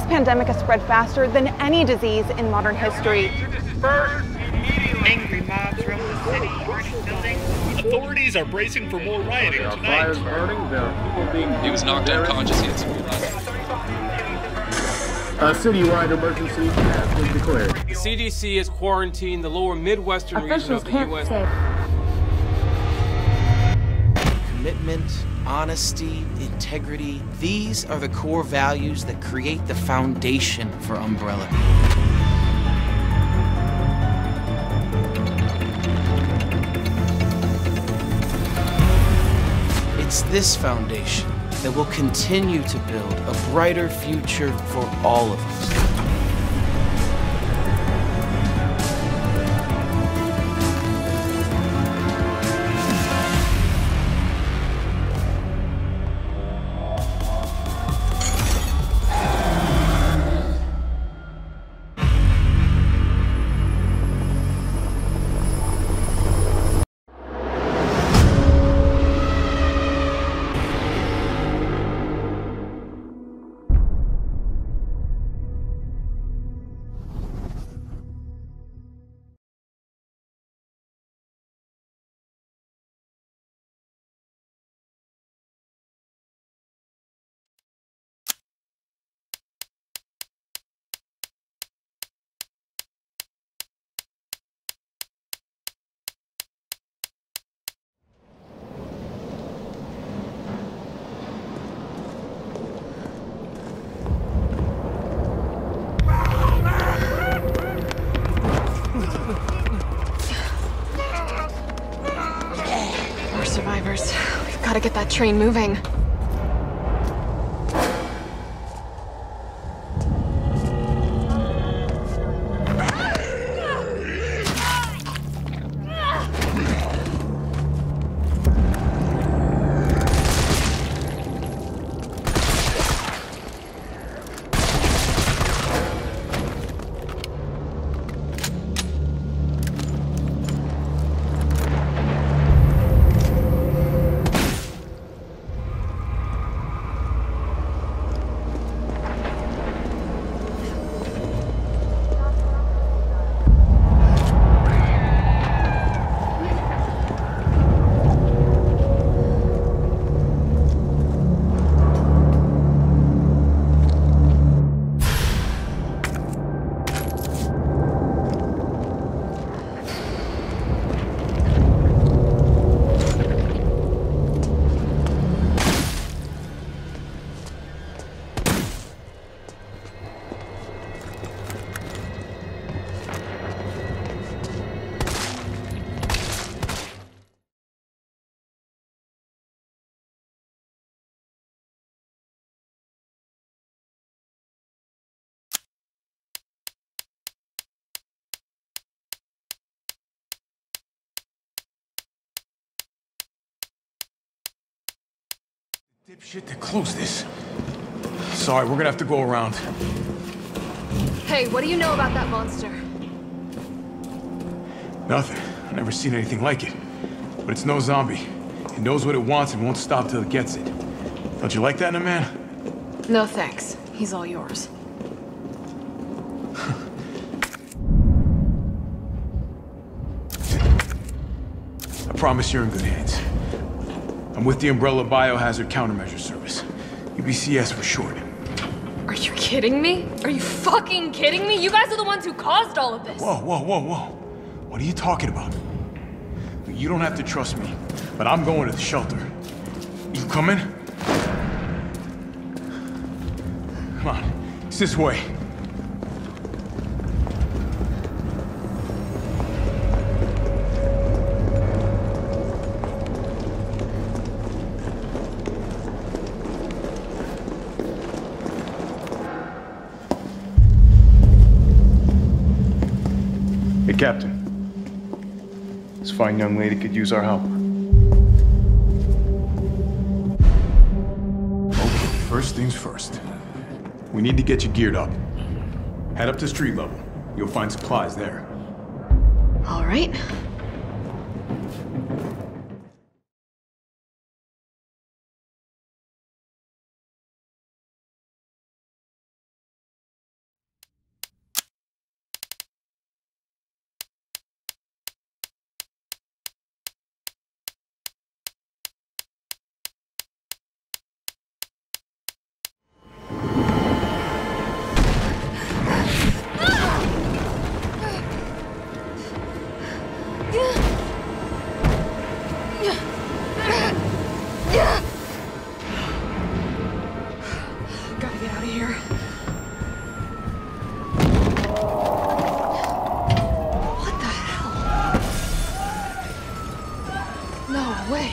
pandemic has spread faster than any disease in modern history. Angry mobs roam the city, burning buildings. Authorities are bracing for more rioting There are tonight. fires burning. There are people being. He was knocked unconscious. He had severe A citywide emergency has been declared. The CDC has quarantined the lower Midwestern region of the U.S. Commitment, honesty, integrity, these are the core values that create the foundation for Umbrella. It's this foundation that will continue to build a brighter future for all of us. More survivors. We've got to get that train moving. Dipshit that closed this. Sorry, we're gonna have to go around. Hey, what do you know about that monster? Nothing. I've never seen anything like it. But it's no zombie. It knows what it wants and won't stop till it gets it. Don't you like that in a man? No thanks. He's all yours. I promise you're in good hands. I'm with the Umbrella Biohazard Countermeasure Service. UBCS for short. Are you kidding me? Are you fucking kidding me? You guys are the ones who caused all of this. Whoa, whoa, whoa, whoa. What are you talking about? You don't have to trust me, but I'm going to the shelter. You coming? Come on, it's this way. Hey, Captain. This fine young lady could use our help. Okay, first things first. We need to get you geared up. Head up to street level. You'll find supplies there. All right. Gotta get out of here. What the hell? No way.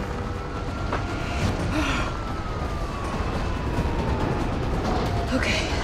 Okay.